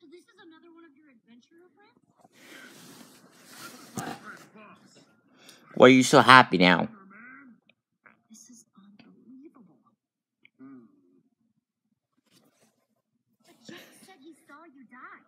This is another one of your adventurer friends? Why are you so happy now? This is unbelievable. But Jack said he saw you die.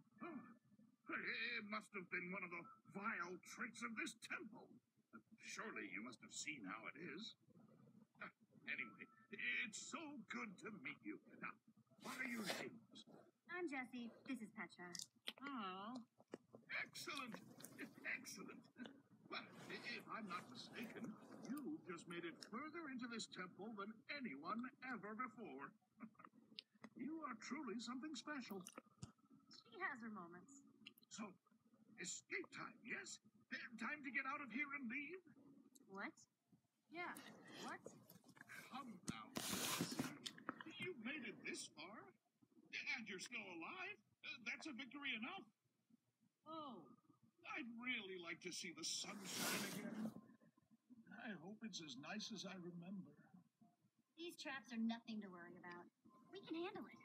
It must have been one of the vile tricks of this temple. Surely you must have seen how it is. Anyway, it's so good to meet you. Now, what are your names? I'm Jessie. This is Petra. Oh. Excellent. Excellent. Well, if I'm not mistaken, you just made it further into this temple than anyone ever before. You are truly something special. She has her moments. So, escape time, yes? Time to get out of here and leave? What? Yeah, what? Come now. You've made it this far? And you're still alive? That's a victory enough. Oh. I'd really like to see the sun shine again. I hope it's as nice as I remember. These traps are nothing to worry about. We can handle it.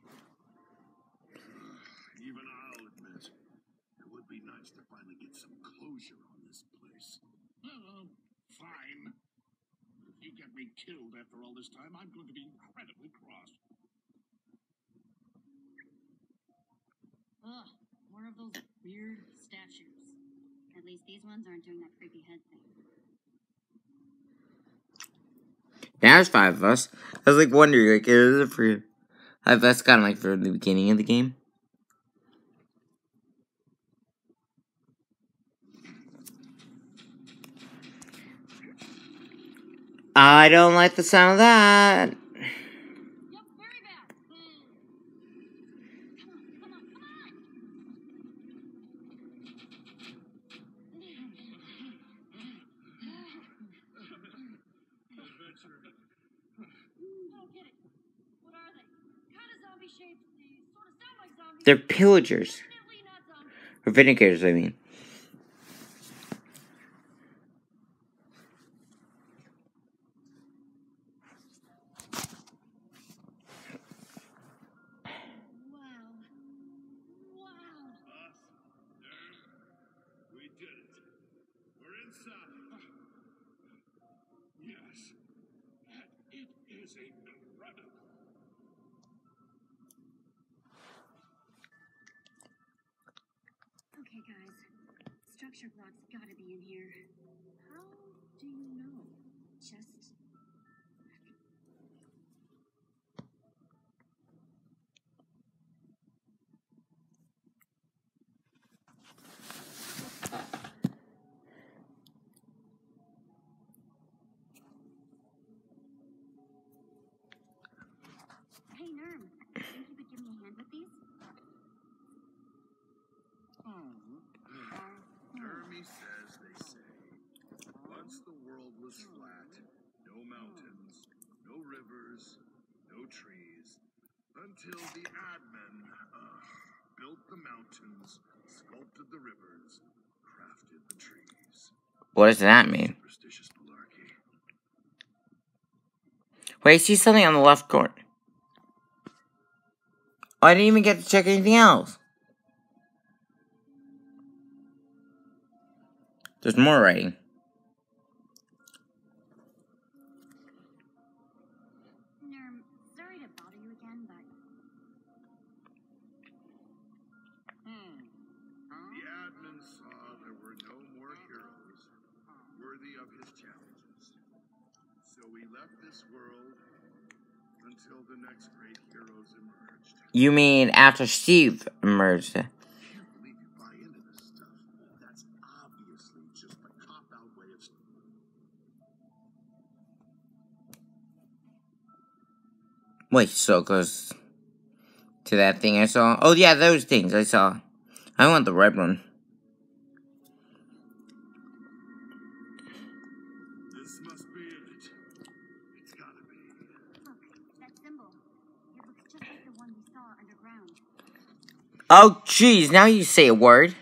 Even I'll admit, it would be nice to finally get some closure on this place. Fine. If you get me killed after all this time, I'm going to be incredibly cross. Ugh, more of those weird statues. At least these ones aren't doing that creepy head thing. There's 5 of us. I was like wondering, like, is it for... That's kind of like for the beginning of the game. I don't like the sound of that. Yep, very bad. Come on. Don't get it. What are they? Kind of zombie shaped. They sort of sound like zombies. They're pillagers. Definitely not zombies. Or vindicators, I mean. We did it. We're inside. Yes. And it is incredible. Okay, guys. Structure block's gotta be in here. How do you know? Just... Hey, Nerm. Think you could give me a hand with these? Jeremy says they say, once the world was flat, no mountains, no rivers, no trees, until the admin built the mountains, sculpted the rivers, crafted the trees. What does that mean? Superstitious malarkey. Wait, I see something on the left corner. Oh, I didn't even get to check anything else. There's more writing. Nerm, sorry to bother you again, but... The admin saw there were no more heroes worthy of his challenges. So he left this world until the next great heroes emerged. You mean after Steve emerged? I can't believe you buy into this stuff. That's obviously just a cop-out way of... Wait, so close to that thing I saw? Oh yeah, those things I saw. I want the red one. This must be it. It's gotta be. Look, that symbol. It looks just like the one we saw underground. Oh jeez, now you say a word.